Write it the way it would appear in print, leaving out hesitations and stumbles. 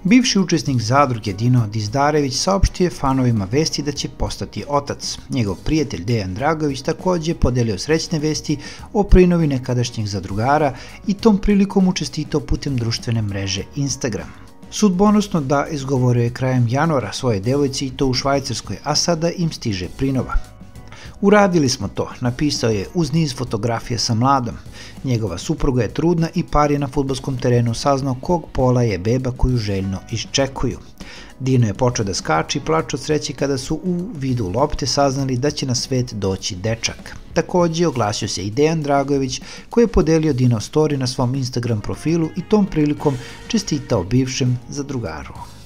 Bivši učesnik zadruge Dino Dizdarević saopštio je fanovima vesti da će postati otac. Njegov prijatelj Dejan Dragović takođe podelio srećne vesti o prinovi nekadašnjeg zadrugara i tom prilikom učestitao putem društvene mreže Instagram. Sudbonosno da izgovorio je krajem januara svoje devojci i to u Švajcarskoj, a sada im stiže prinova. Uradili smo to, napisao je uz niz fotografija sa mladom. Njegova supruga je trudna i par je na fudbalskom terenu saznao kog pola je beba koju željno iščekuju. Dino je počeo da skače i plače od sreće kada su u vidu lopte saznali da će na svet doći dečak. Takođe oglasio se i Dejan Dragović koji je podelio Dino story na svom Instagram profilu i tom prilikom čestitao bivšem zadrugaru.